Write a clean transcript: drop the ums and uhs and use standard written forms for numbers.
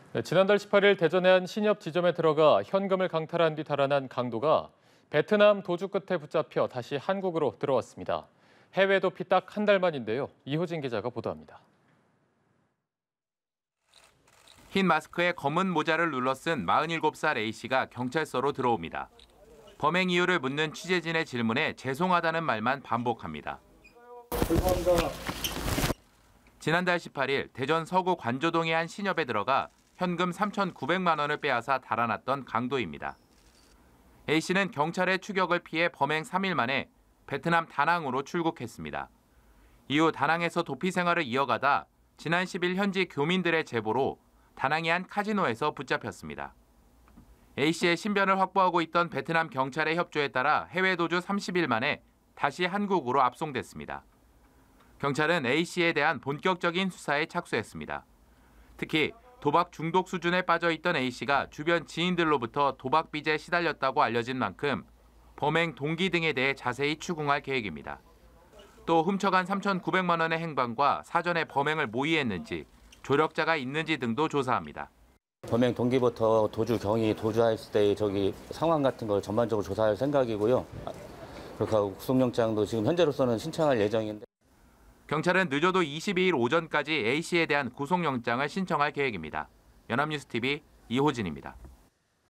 네, 지난달 18일 대전의 한 신협 지점에 들어가 현금을 강탈한 뒤 달아난 강도가 베트남 도주 끝에 붙잡혀 다시 한국으로 들어왔습니다. 해외 도피 딱 한 달 만인데요. 이호진 기자가 보도합니다. 흰 마스크에 검은 모자를 눌러쓴 47살 A씨가 경찰서로 들어옵니다. 범행 이유를 묻는 취재진의 질문에 죄송하다는 말만 반복합니다. 죄송합니다. 지난달 18일 대전 서구 관조동의 한 신협에 들어가 현금 3,900만 원을 빼앗아 달아났던 강도입니다. A씨는 경찰의 추격을 피해 범행 3일 만에 베트남 다낭으로 출국했습니다. 이후 다낭에서 도피 생활을 이어가다 지난 10일 현지 교민들의 제보로 다낭의 한 카지노에서 붙잡혔습니다. A씨의 신변을 확보하고 있던 베트남 경찰의 협조에 따라 해외 도주 30일 만에 다시 한국으로 압송됐습니다. 경찰은 A씨에 대한 본격적인 수사에 착수했습니다. 특히 도박 중독 수준에 빠져 있던 A씨가 주변 지인들로부터 도박 빚에 시달렸다고 알려진 만큼 범행 동기 등에 대해 자세히 추궁할 계획입니다. 또 훔쳐간 3,900만 원의 행방과 사전에 범행을 모의했는지, 조력자가 있는지 등도 조사합니다. 범행 동기부터 도주 경위, 도주했을 때의 상황 같은 걸 전반적으로 조사할 생각이고요. 그렇게 하고 구속영장도 지금 현재로서는 신청할 예정인데. 경찰은 늦어도 22일 오전까지 A씨에 대한 구속영장을 신청할 계획입니다. 연합뉴스TV 이호진입니다.